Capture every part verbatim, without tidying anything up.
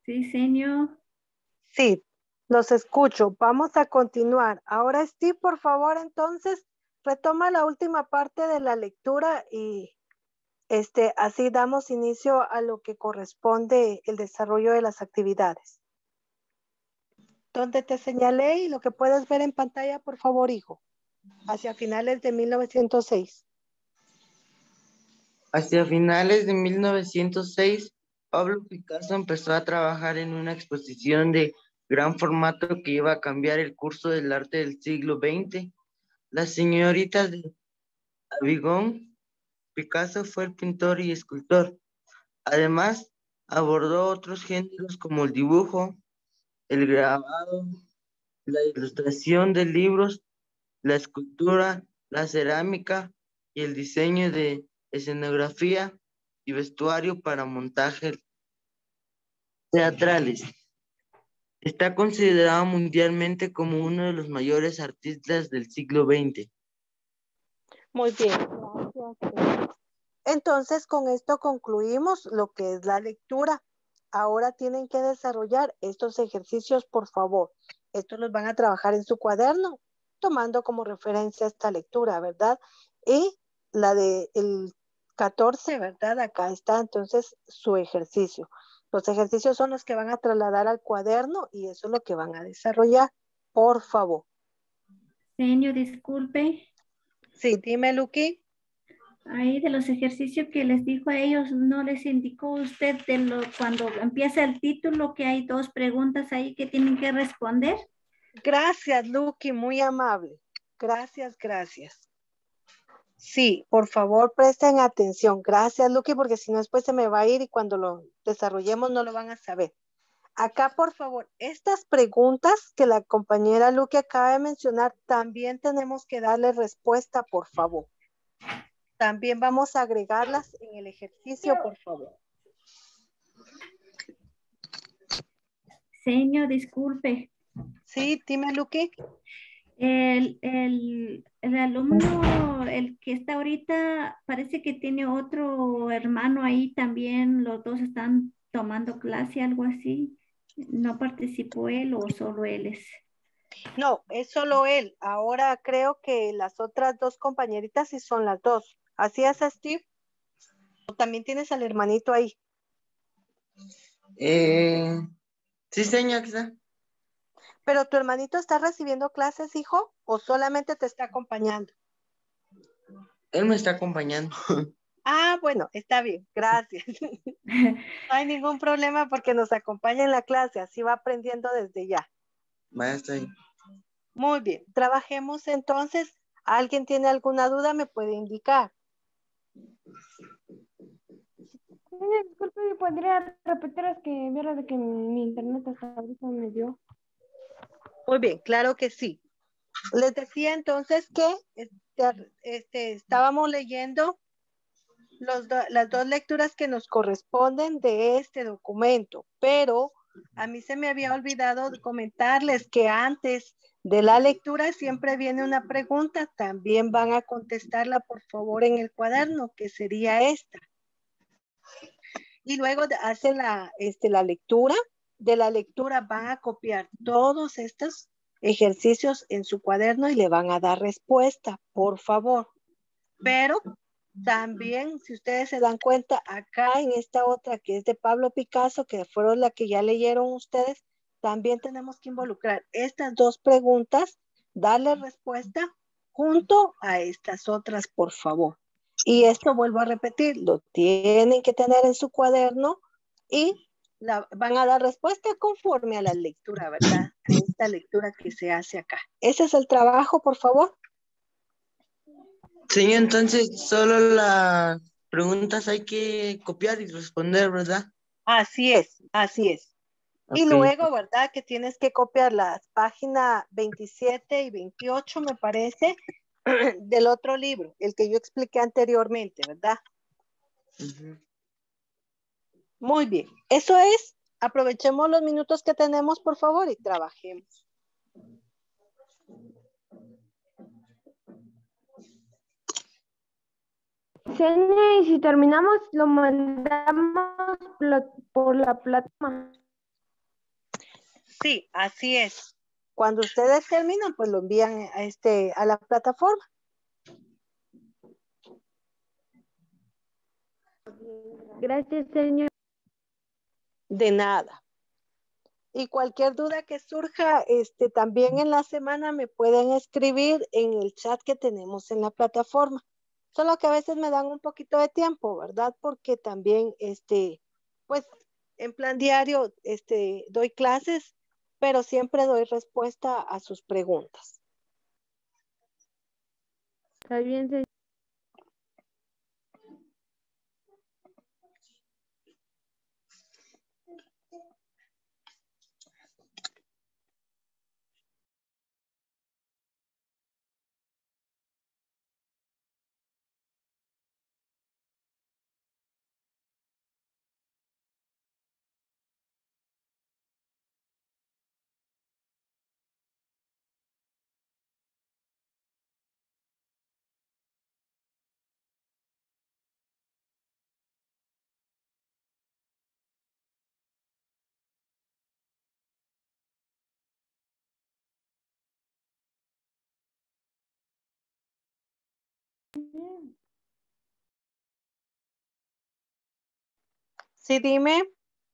Sí, señor. Sí, los escucho. Vamos a continuar. Ahora, Steve, por favor, entonces, retoma la última parte de la lectura y este, así damos inicio a lo que corresponde el desarrollo de las actividades. Donde te señalé y lo que puedes ver en pantalla, por favor, hijo, hacia finales de mil novecientos seis. Hacia finales de mil novecientos seis, Pablo Picasso empezó a trabajar en una exposición de gran formato que iba a cambiar el curso del arte del siglo veinte. Las señoritas de Avignon. Picasso fue el pintor y escultor. Además, abordó otros géneros como el dibujo, el grabado, la ilustración de libros, la escultura, la cerámica y el diseño de escenografía y vestuario para montajes teatrales. Está considerado mundialmente como uno de los mayores artistas del siglo veinte. Muy bien, gracias. Entonces, con esto concluimos lo que es la lectura. Ahora tienen que desarrollar estos ejercicios, por favor. Estos los van a trabajar en su cuaderno, tomando como referencia esta lectura, ¿verdad? Y la de el catorce, ¿verdad? Acá está entonces su ejercicio. Los ejercicios son los que van a trasladar al cuaderno y eso es lo que van a desarrollar, por favor. Señor, disculpe. Sí, dime, Luqui. Ahí de los ejercicios que les dijo a ellos, ¿no les indicó usted de lo, cuando empieza el título que hay dos preguntas ahí que tienen que responder? Gracias, Luqui, muy amable. Gracias, gracias. Sí, por favor, presten atención. Gracias, Luqui, porque si no después se me va a ir y cuando lo desarrollemos no lo van a saber. Acá, por favor, estas preguntas que la compañera Luqui acaba de mencionar, también tenemos que darle respuesta, por favor. También vamos a agregarlas en el ejercicio, por favor. Señor, disculpe. Sí, dime, Luqui. El, el, el alumno, el que está ahorita, parece que tiene otro hermano ahí también, los dos están tomando clase, algo así. ¿No participó él o solo él es? No, es solo él. Ahora creo que las otras dos compañeritas sí son las dos. ¿Así es, Steve? ¿O también tienes al hermanito ahí? Eh, sí, señor. ¿Pero tu hermanito está recibiendo clases, hijo? ¿O solamente te está acompañando? Él me está acompañando. Ah, bueno, está bien, gracias. No hay ningún problema porque nos acompaña en la clase, así va aprendiendo desde ya. Vaya, está ahí. Muy bien, trabajemos entonces. ¿Alguien tiene alguna duda? Me puede indicar. Señor, disculpe, ¿podría repetir? Es que viera de que mi internet hasta ahorita me dio. Muy bien, claro que sí. Les decía entonces que este, este, estábamos leyendo los do, las dos lecturas que nos corresponden de este documento, pero a mí se me había olvidado comentarles que antes de la lectura siempre viene una pregunta, también van a contestarla por favor en el cuaderno, que sería esta. Y luego hacen la, este, la lectura, de la lectura van a copiar todos estos ejercicios en su cuaderno y le van a dar respuesta, por favor. Pero también, si ustedes se dan cuenta, acá en esta otra que es de Pablo Picasso, que fueron la que ya leyeron ustedes, también tenemos que involucrar estas dos preguntas, darle respuesta junto a estas otras, por favor. Y esto vuelvo a repetir, lo tienen que tener en su cuaderno y la, van a dar respuesta conforme a la lectura, ¿verdad? A esta lectura que se hace acá. Ese es el trabajo, por favor. Sí, entonces solo las preguntas hay que copiar y responder, ¿verdad? Así es, así es. Y Ok. luego, ¿verdad? Que tienes que copiar las páginas veintisiete y veintiocho, me parece, del otro libro, el que yo expliqué anteriormente, ¿verdad? Uh-huh. Muy bien. Eso es. Aprovechemos los minutos que tenemos, por favor, y trabajemos. Señor, y si terminamos, lo mandamos por la plataforma. Sí, así es. Cuando ustedes terminan, pues lo envían a, este, a la plataforma. Gracias, señor. De nada. Y cualquier duda que surja, este, también en la semana me pueden escribir en el chat que tenemos en la plataforma. Solo que a veces me dan un poquito de tiempo, ¿verdad? Porque también, este, pues, en plan diario, este, doy clases, pero siempre doy respuesta a sus preguntas. Está bien, señor. Sí, dime.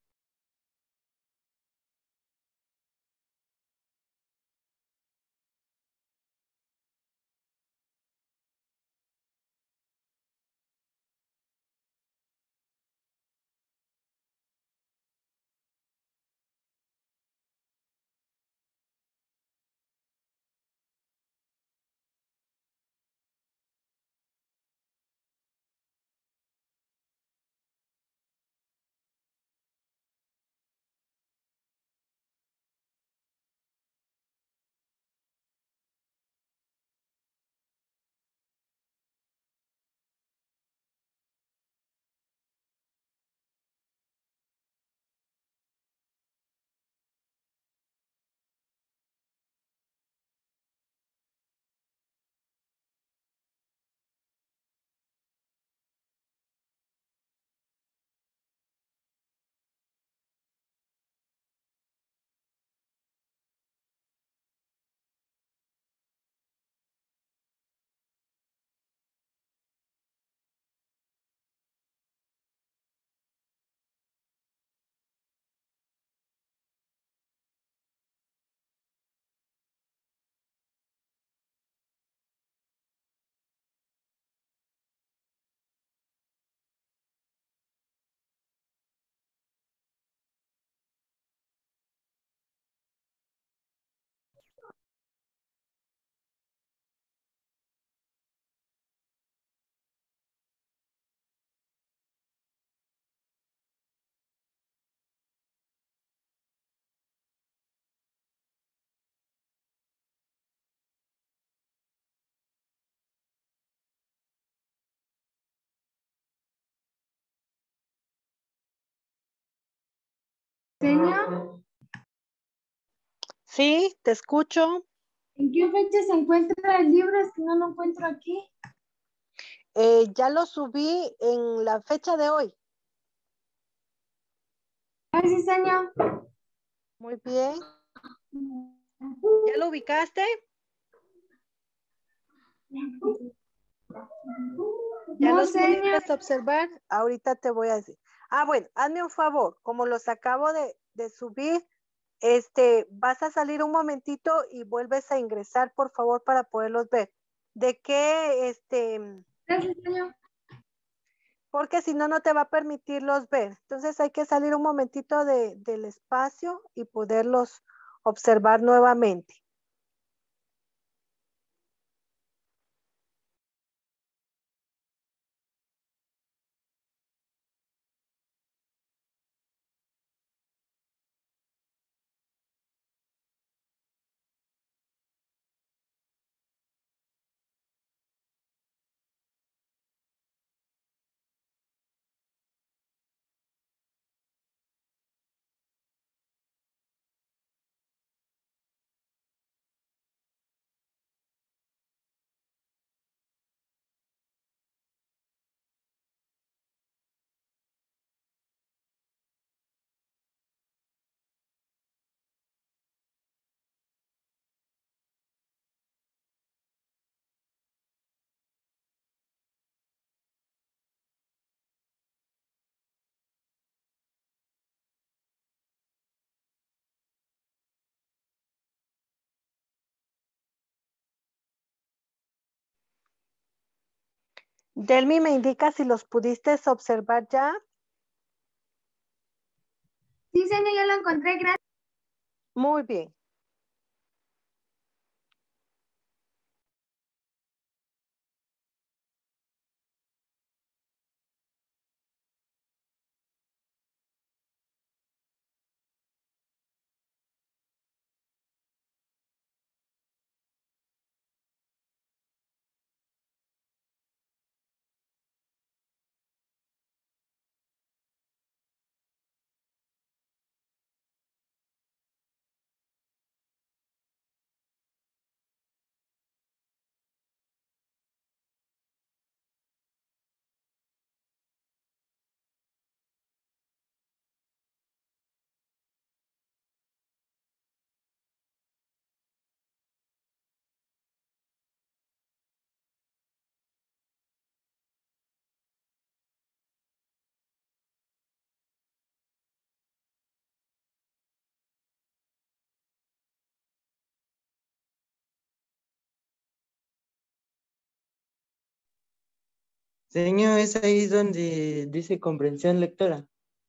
Señor, Sí, te escucho. ¿en qué fecha se encuentra el libro? Es que no lo encuentro aquí. Eh, ya lo subí en la fecha de hoy. Gracias, señor. Muy bien. ¿Ya lo ubicaste? ¿Ya No, los señor. pudiste observar? Ahorita te voy a decir. Ah, bueno, hazme un favor. Como los acabo de, de subir, este, vas a salir un momentito y vuelves a ingresar, por favor, para poderlos ver. ¿De qué, este, Gracias, señor. porque si no, no te va a permitirlos ver? Entonces hay que salir un momentito de, del espacio y poderlos observar nuevamente. Delmi, ¿me indica si los pudiste observar ya? Sí, señor, ya lo encontré, gracias. Muy bien. Señor, es ahí donde dice comprensión lectora.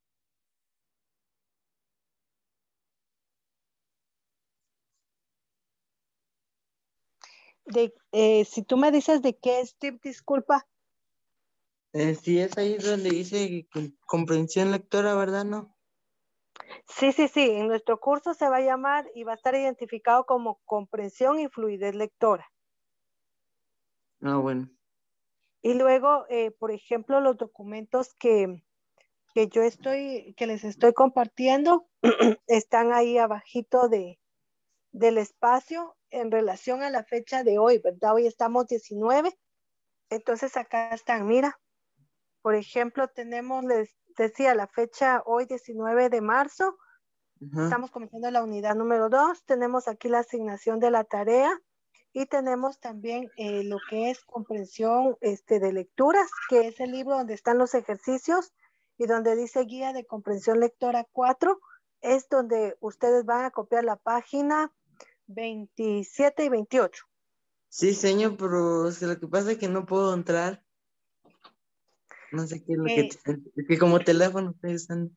De, eh, si tú me dices de qué, Steve, disculpa. Eh, sí, es ahí donde dice que- comprensión lectora, ¿verdad? ¿No? Sí, sí, sí, en nuestro curso se va a llamar y va a estar identificado como comprensión y fluidez lectora. Ah, bueno. Y luego, eh, por ejemplo, los documentos que, que yo estoy, que les estoy compartiendo, están ahí abajito de, del espacio en relación a la fecha de hoy, ¿verdad? Hoy estamos diecinueve, entonces acá están, mira, por ejemplo, tenemos, les decía, la fecha hoy diecinueve de marzo, Ajá. estamos comenzando la unidad número dos, tenemos aquí la asignación de la tarea y tenemos también eh, lo que es comprensión este, de lecturas, que es el libro donde están los ejercicios y donde dice guía de comprensión lectora cuatro, es donde ustedes van a copiar la página veintisiete y veintiocho. Sí, señor, pero o sea, lo que pasa es que no puedo entrar. No sé qué es lo que... Eh, Es que como teléfono estoy usando.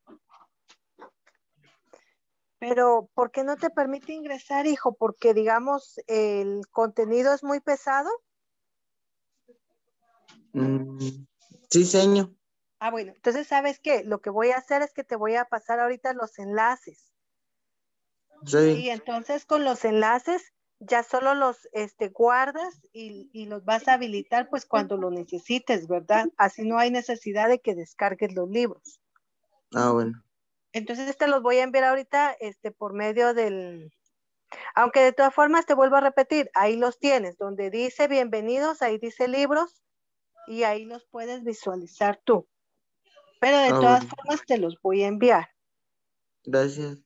pero, ¿por qué no te permite ingresar, hijo? Porque, digamos, el contenido es muy pesado. Mm, sí, señor. Ah, bueno, entonces, ¿sabes qué? Lo que voy a hacer es que te voy a pasar ahorita los enlaces. Sí. Y entonces con los enlaces ya solo los este, guardas y, y los vas a habilitar pues cuando lo necesites, ¿verdad? Así no hay necesidad de que descargues los libros. Ah, bueno. Entonces te los voy a enviar ahorita este, por medio del... Aunque de todas formas te vuelvo a repetir, ahí los tienes, donde dice bienvenidos, ahí dice libros y ahí los puedes visualizar tú. Pero de Ah, todas bueno. formas te los voy a enviar. Gracias.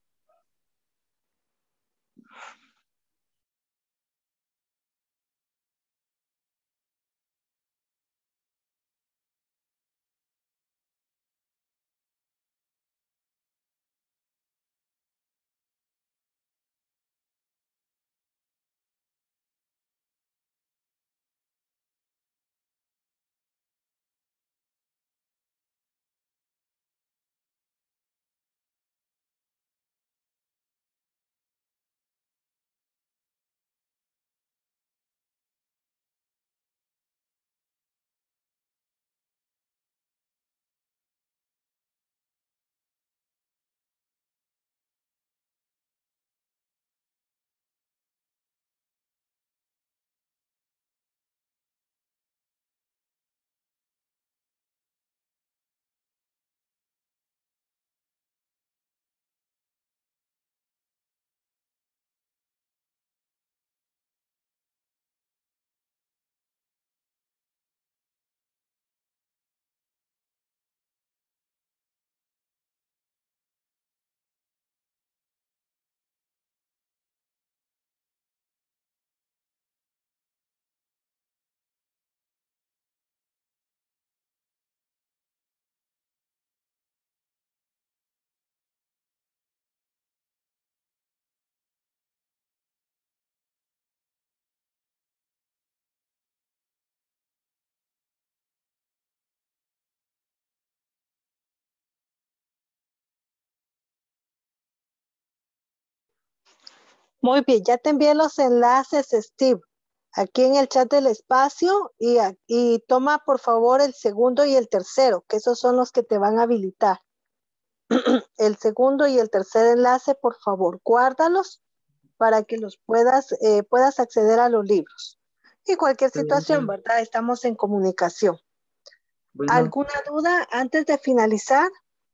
Muy bien, ya te envié los enlaces, Steve, aquí en el chat del espacio y, y toma por favor el segundo y el tercero, que esos son los que te van a habilitar. El segundo y el tercer enlace, por favor, guárdalos para que los puedas, eh, puedas acceder a los libros. Y cualquier situación, ¿verdad? Estamos en comunicación. Bueno. ¿Alguna duda antes de finalizar?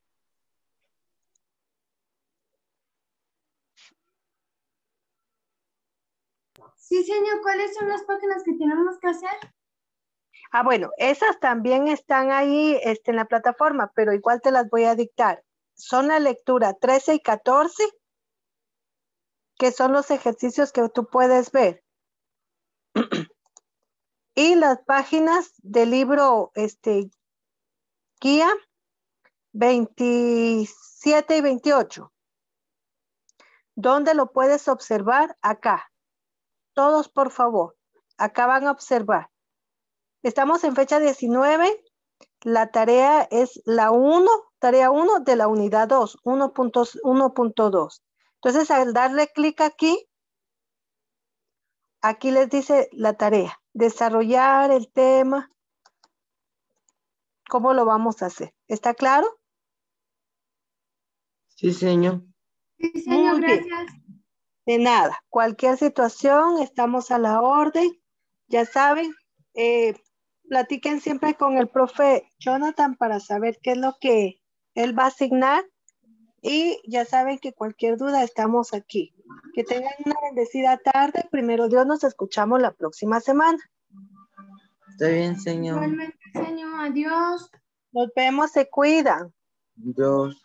Sí, señor, ¿cuáles son las páginas que tenemos que hacer? Ah, bueno, esas también están ahí este, en la plataforma, pero igual te las voy a dictar. Son la lectura trece y catorce, que son los ejercicios que tú puedes ver. Y las páginas del libro este, guía veintisiete y veintiocho. ¿Dónde lo puedes observar? Acá. Todos, por favor. Acá van a observar. Estamos en fecha diecinueve. La tarea es la uno, tarea uno de la unidad dos, uno punto dos. Entonces, al darle clic aquí, aquí les dice la tarea. Desarrollar el tema. ¿Cómo lo vamos a hacer? ¿Está claro? Sí, señor. Sí, señor, Muy bien. gracias. De nada. Cualquier situación, estamos a la orden. Ya saben, eh, platiquen siempre con el profe Jonathan para saber qué es lo que él va a asignar. Y ya saben que cualquier duda estamos aquí. Que tengan una bendecida tarde. Primero Dios, nos escuchamos la próxima semana. Está bien, señor. Igualmente, señor, adiós. Nos vemos, se cuidan. Dios.